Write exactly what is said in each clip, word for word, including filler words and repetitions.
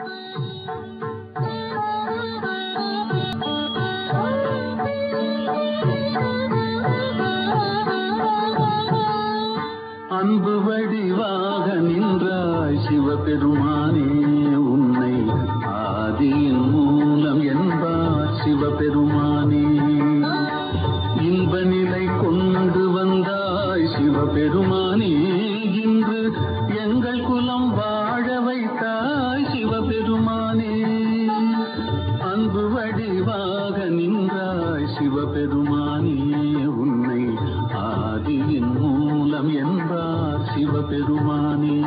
அன்பு வடிவாக நின்றாய் சிவபெருமானே, உன்னை ஆதியின் மூலம் என்பார் சிவபெருமானே. இன்ப நிலை கொண்டு வந்தாய் சிவபெருமானே, இன்று எங்கள் குலம் வாழ வைத்தாய் சிவபெருமானே. அன்பு வடிவாக நின்றாய் சிவபெருமானே, உன்னை ஆதியின் மூலம் என்பார் சிவபெருமானே.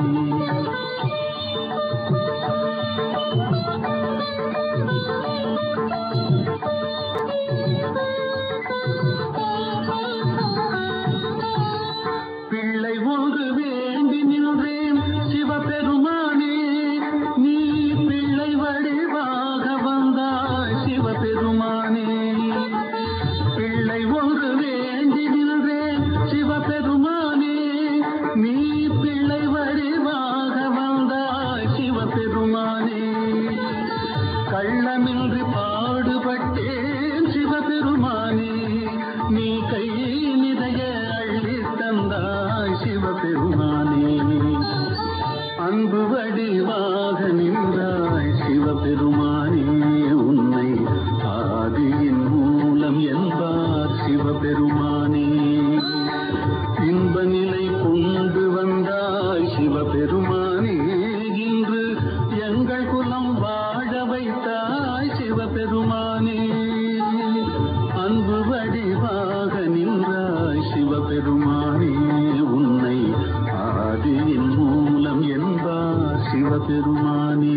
பிள்ளை ஒன்று வேண்டி நின்றேன் சிவபெருமானே, நீ பிள்ளை வடிவாக வந்தாய் சிவபெருமானே. பிள்ளை ஒன்று வேண்டி நின்றேன் சிவபெருமானே, நீ பிள்ளை வடிவாக வந்தாய் சிவபெருமானே. கள்ளமின்றி பாடுபட்டேன் சிவபெருமானே, நீ கை நிறைய அள்ளி தந்தாய் சிவபெருமானே. அன்பு வடிவாக நின்றாய் சிவபெருமானே, உன்னை ஆதியின் மூலம் என்பார் சிவபெருமானே. இன்ப நிலை கொண்டு வந்தாய் சிவபெருமானே, இன்று எங்கள் குலம் வாழ வைத்தாய் சிவபெருமானே. அன்பு வடிவாக நின்றாய் சிவபெருமானே, உன்னை ஆதியின் மூலம் என்பார் சிவபெருமானே.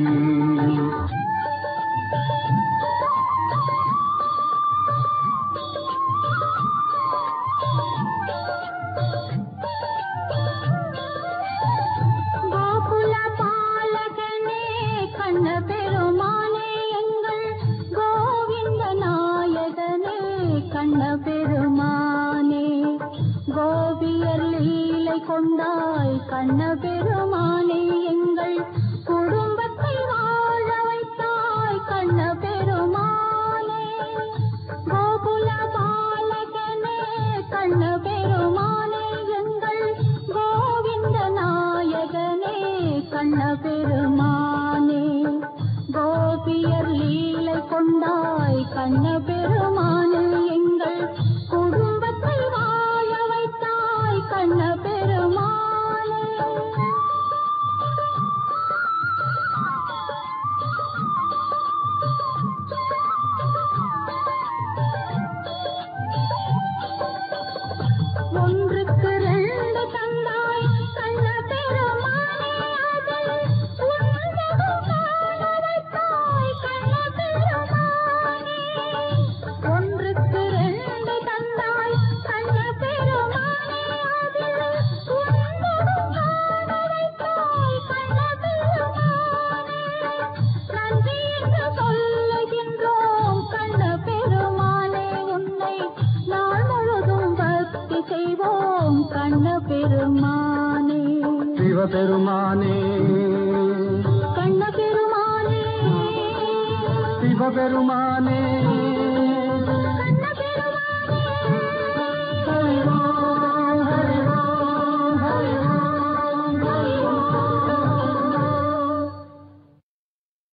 கண்ணபெருமானே, கோபியர் லீலை கொண்டாய் கண்ணபெருமானே, எங்கள் குடும்பத்தை வாழ வைத்தாய் கண்ணபெருமானே. கோகுல பாலகனே கண்ணபெருமானே, எங்கள் கோவிந்த நாயகனே கண்ணபெருமானே. கோபியர் லீலை கொண்டாய் கண்ணபெருமானே, எங்கள் குடும்பத்தை வாழ வைத்தாய் கண்ணபெருமானே. ஒன்றுக்கு ரெண்டு தந்தாய் கண்ணபெருமானே, அதில் உன்முகம் காண வைத்தாய் கண்ணபெருமானே. ஒன்றுக்கு ரெண்டு தந்தாய் கண்ணபெருமானே, அதில் உன்முகம் காண வைத்தாய் கண்ணபெருமானே. நன்றி என்று சொல்லுகின்றோம் கண்ணபெருமானே, உன்னை நாள் முழுதும் பக்தி செய்வோம் கண்ணபெருமானே. சிவபெருமானே, கண்ணபெருமானே, சிவபெருமானே,